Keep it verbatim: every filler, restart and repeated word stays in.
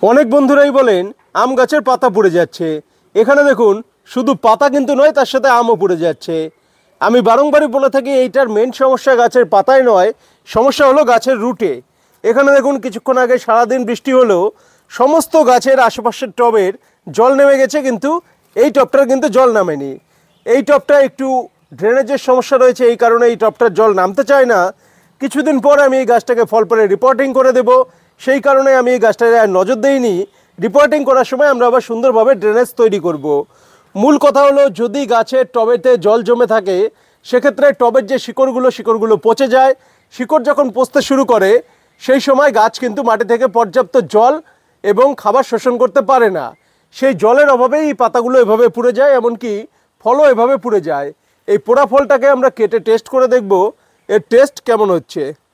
অনেক বন্ধুরাই বলেন আম গাছের পাতা পুড়ে যাচ্ছে। এখানে দেখুন শুধু পাতা কিন্তু নয়, তার সাথে আমও পুড়ে যাচ্ছে। আমি বারংবারই বলে থাকি এইটার মেন সমস্যা গাছের পাতায় নয়, সমস্যা হলো গাছের রুটে। এখানে দেখুন কিছুক্ষণ আগে সারাদিন বৃষ্টি হলেও সমস্ত গাছের আশেপাশের টবের জল নেমে গেছে, কিন্তু এই টবটার কিন্তু জল নামেনি। এই টবটা একটু ড্রেনেজের সমস্যা রয়েছে, এই কারণে এই টবটার জল নামতে চায় না। কিছুদিন পর আমি এই গাছটাকে ফল পরে রিপোর্টিং করে দেব, সেই কারণে আমি এই গাছটাকে আর নজর দেইনি। রিপোর্টিং করার সময় আমরা আবার সুন্দরভাবে ড্রেনেজ তৈরি করব। মূল কথা হলো, যদি গাছের টবেতে জল জমে থাকে সেক্ষেত্রে টবের যে শিকড়গুলো শিকড়গুলো পচে যায়। শিকড় যখন পচতে শুরু করে সেই সময় গাছ কিন্তু মাটি থেকে পর্যাপ্ত জল এবং খাবার শোষণ করতে পারে না। সেই জলের অভাবেই এই পাতাগুলো এভাবে পুড়ে যায়, এমনকি ফলও এভাবে পুড়ে যায়। এই পোড়া ফলটাকে আমরা কেটে টেস্ট করে দেখব এর টেস্ট কেমন হচ্ছে।